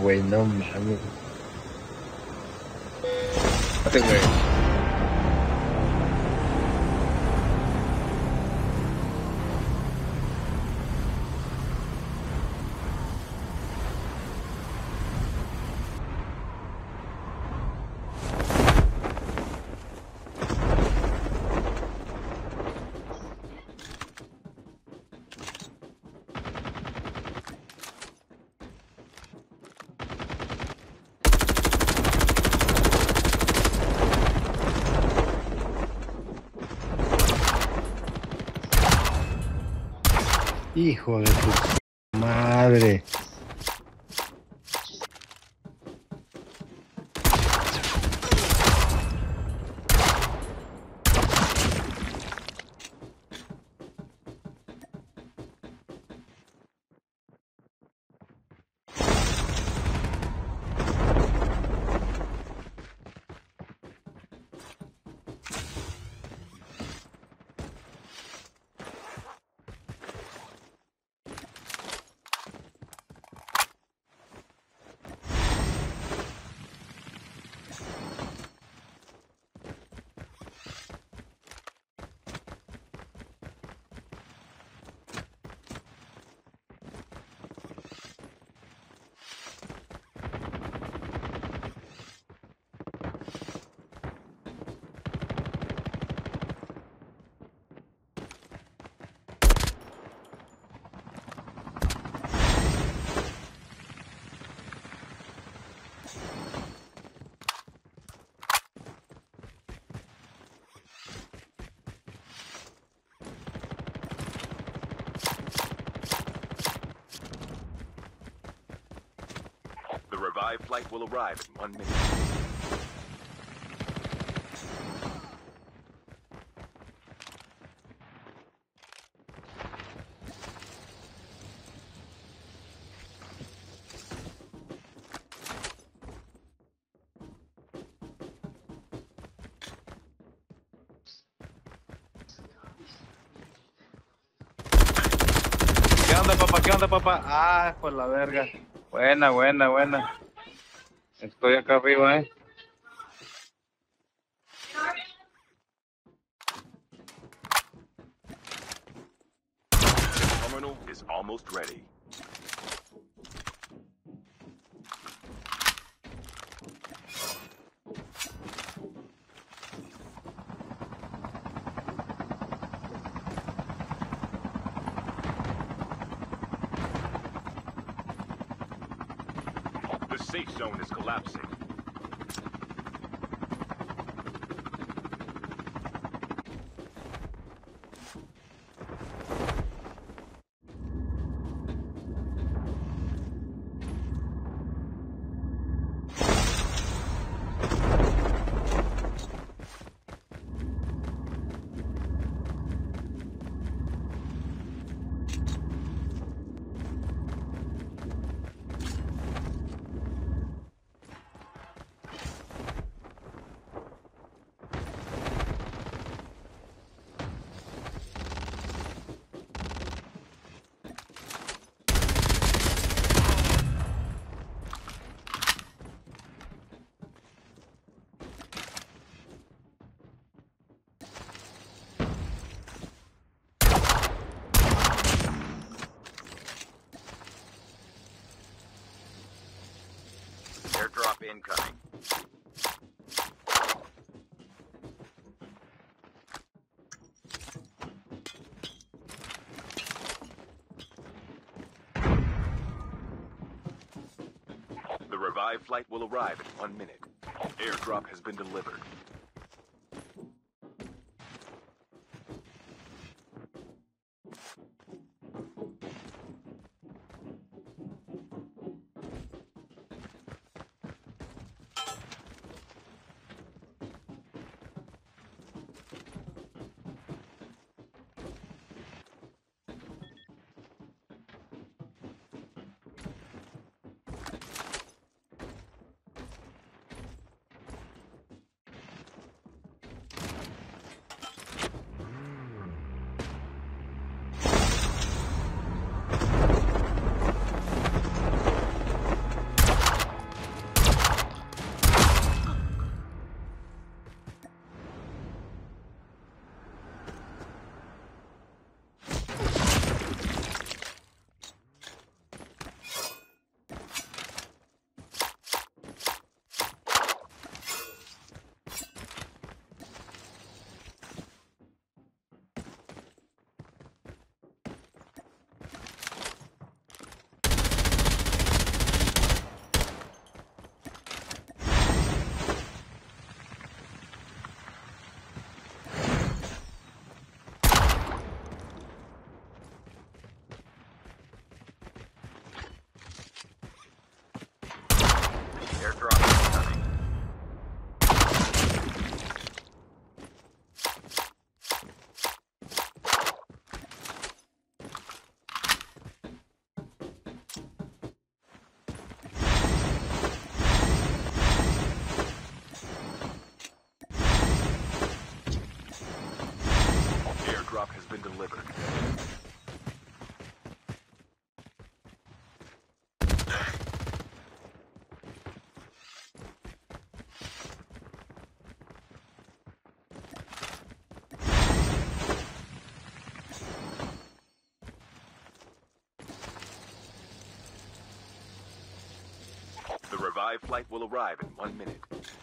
güey, no mames. Güey. Hijo de tu madre. The revived flight will arrive in 1 minute. ¿Qué onda, papá? ¿Qué onda, papá? Ah, por la verga. Buena, buena, buena. Estoy acá arriba, Terminal is almost ready. The safe zone is collapsing. Airdrop incoming. The revived flight will arrive in 1 minute. Airdrop has been delivered. revived flight will arrive in 1 minute.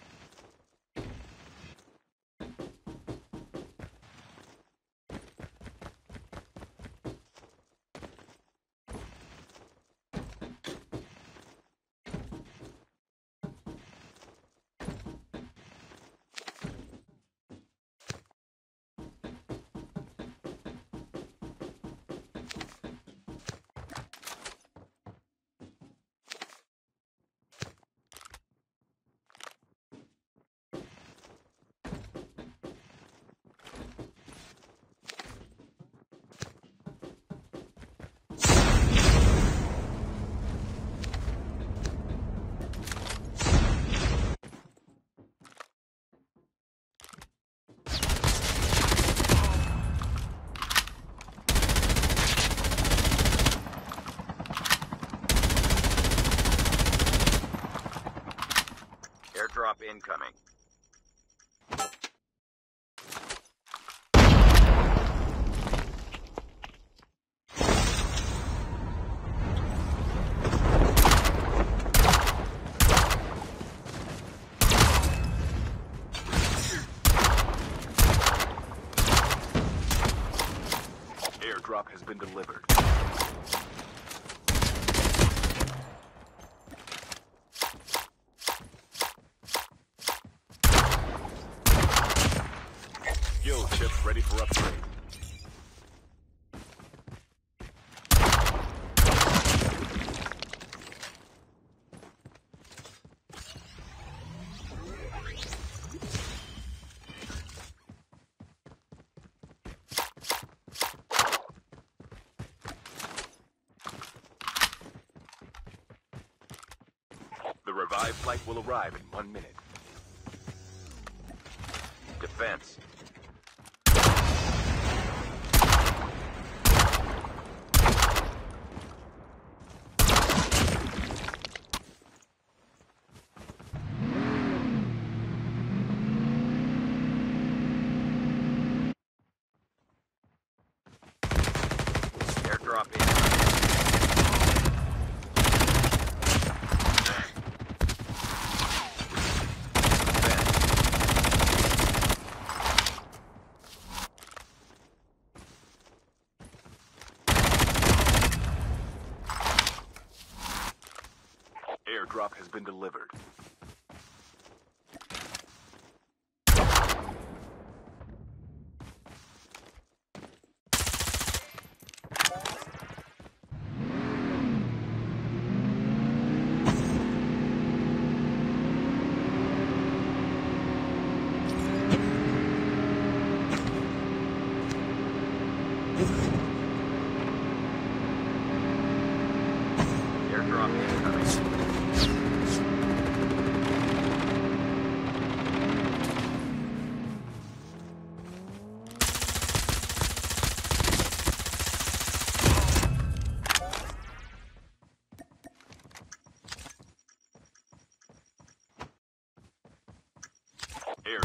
Airdrop incoming. Airdrop has been delivered. Skill chips ready for upgrade. The revived flight will arrive in 1 minute. Defense. Airdrop in. Airdrop has been delivered. Airdrop incoming. Air.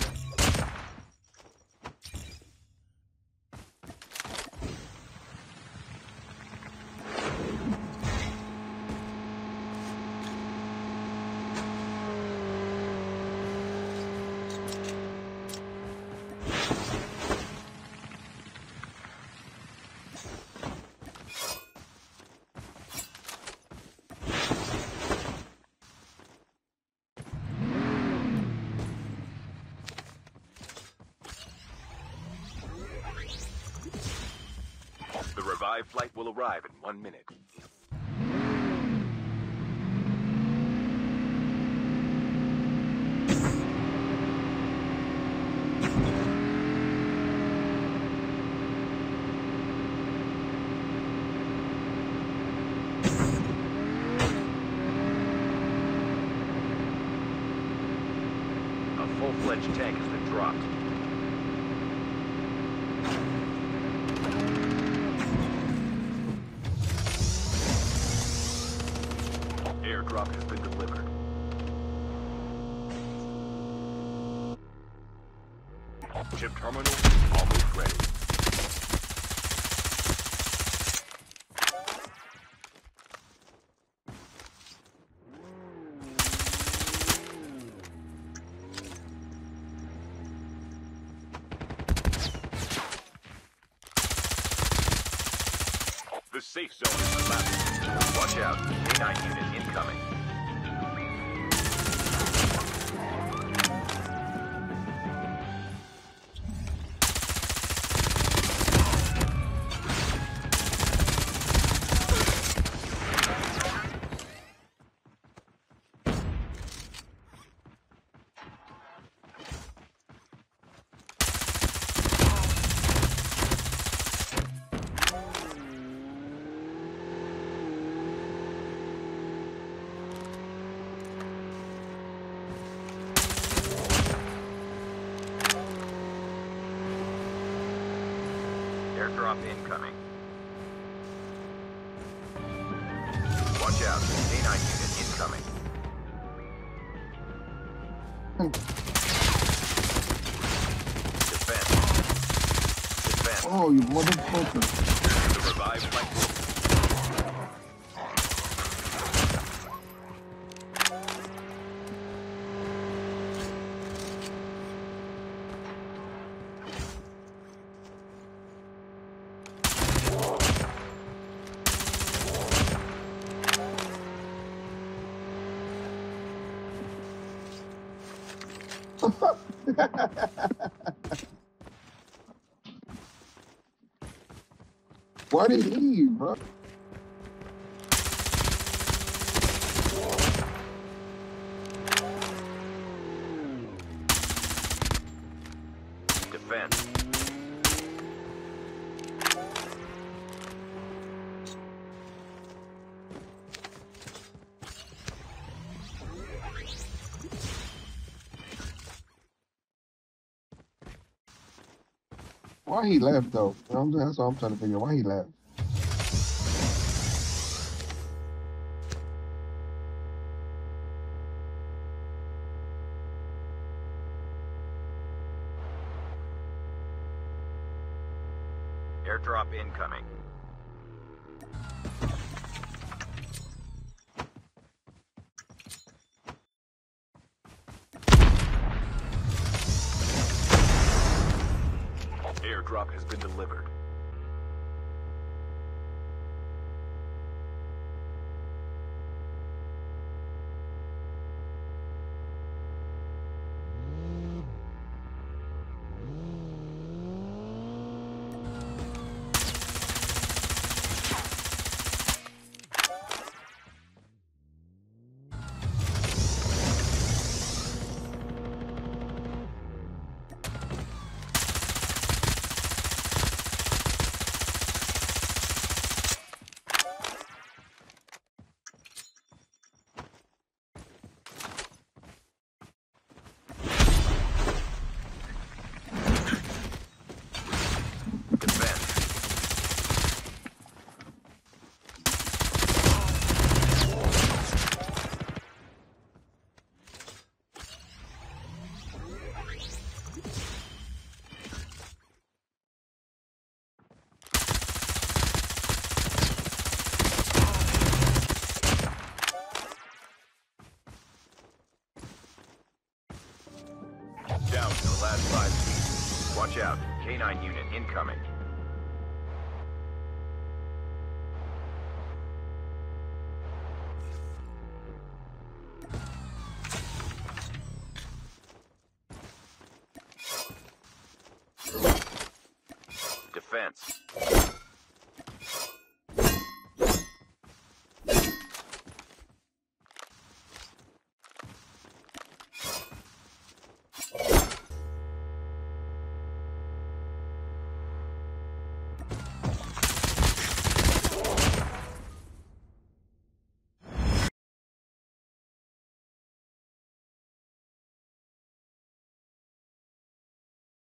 The revived flight will arrive in 1 minute. A full-fledged tank has been dropped. Airdrop has been delivered. Chip terminal almost ready. safe zone is collapsing. Watch out. K9 unit incoming. Airdrop incoming. Watch out. K9 unit incoming. Defense. Defense. Oh, you motherfucker. The revived flight will... Why did he leave, bro? Defense. Why he left though? That's all I'm trying to figure out. Why he left? Airdrop incoming. Airdrop has been delivered. Down to the last 5 feet. Watch out. K9 unit incoming. Defense.